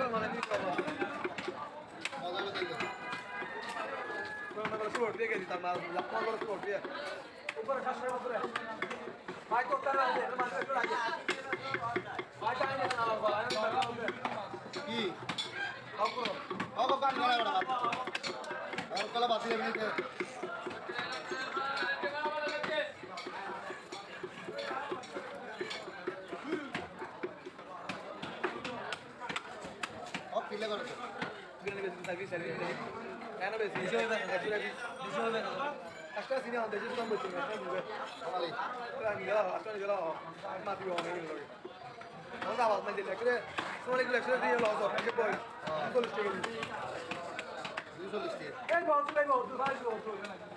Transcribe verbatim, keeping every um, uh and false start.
মানে কি করব মজা করে দিল কোন না সুর দিয়ে গেছি তার মাল লাপন করে সুর দিয়ে উপরে খাসের উপরে ভাই তো তার আছে মাছ একটু লাগে ভাই টাইম না বাবা কি আপু আপু কান গলা বড় আর কলা বাতি দেবেন কি ও পিলে করো পিলে বেশি সার্ভিস সার্ভিস কেন বেশি নিচে হবে না নিচে হবে নিচে হবে না একটা সিনে আমাদের যে দাম বেশি না বুঝবে আমালি প্রাণ গেল আসলে গেল মাটি হবে না লাগে আমরা আবার মানে দেখলে সোনে গুলো একসাথে দিয়ে লস হবে যে বই চল্লিশ টাকা দুশো চল্লিশ টাকা এই বলতে লাগো দুশো চল্লিশ টাকা